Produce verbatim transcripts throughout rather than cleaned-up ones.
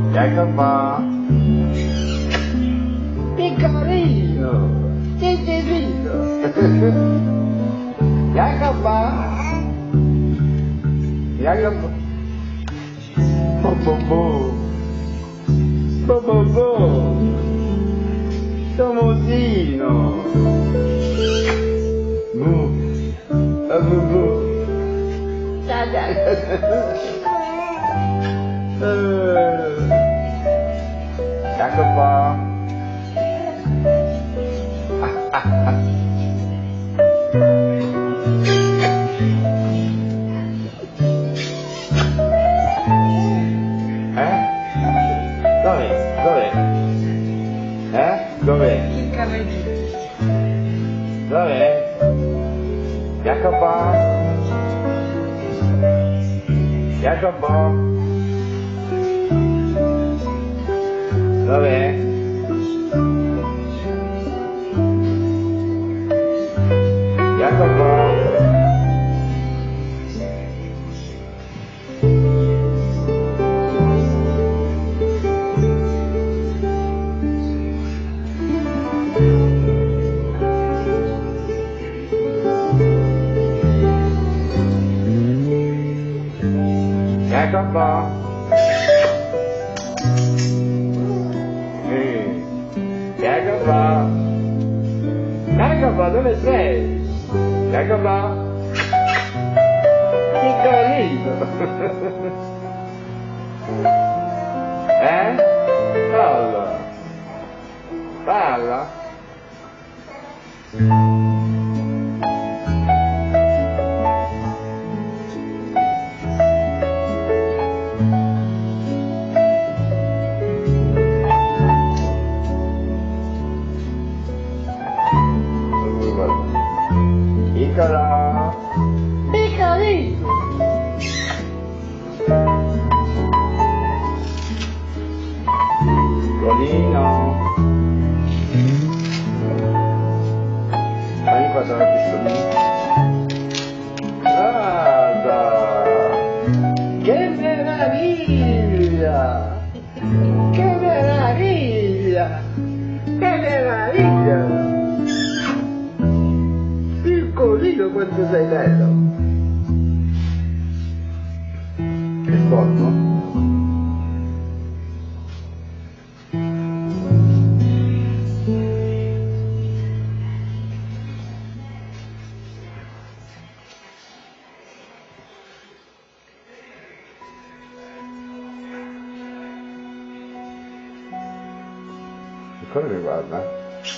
Jacopo, piccolino, piccolino, Jacopo, Jacopo, bo bo bo, bo bo bo, Tomosino, bu, bu bu, da da. Jacopo. Eh? Dove? Dove? Eh? Dove? Il carreggio. Dove? Jacopo? Jacopo? Dov'è? Jacopo? Jacopo? Jacopo? Jacopo, dove sei? Jacopo? Piccolino! Eh? Parla! Parla! Piccolo! Piccolino! Piccolino! Hai fatto la pistolina? Guarda! Che meraviglia! Che meraviglia! Che meraviglia! Piccolino quanto sei bello! Che sporco? Cosa mi guarda?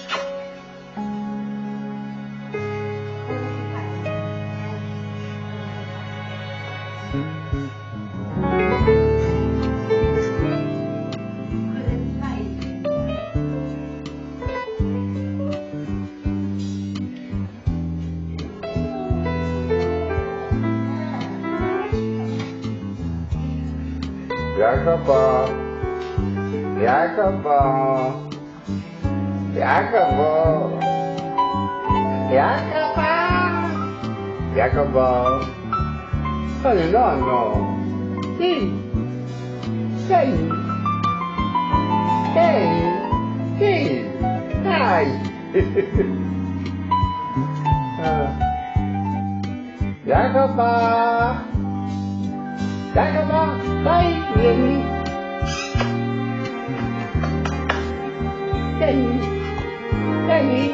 Jacopo, Jacopo, Jacopo, Jacopo, Jacopo, sono il nonno, sì, sei, sei, sì, dai, Jacopo, Jacopo, dai, vieni, vieni, vieni.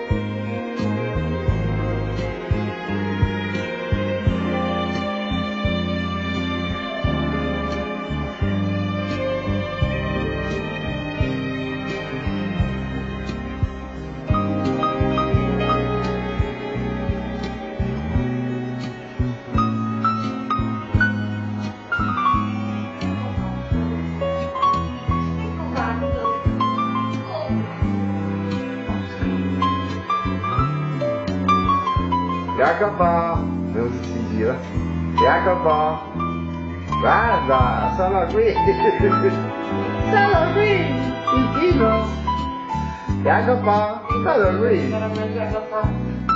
Jacopo, non si gira. Jacopo, guarda, sono qui. Sono qui, vicino. Jacopo, sono qui.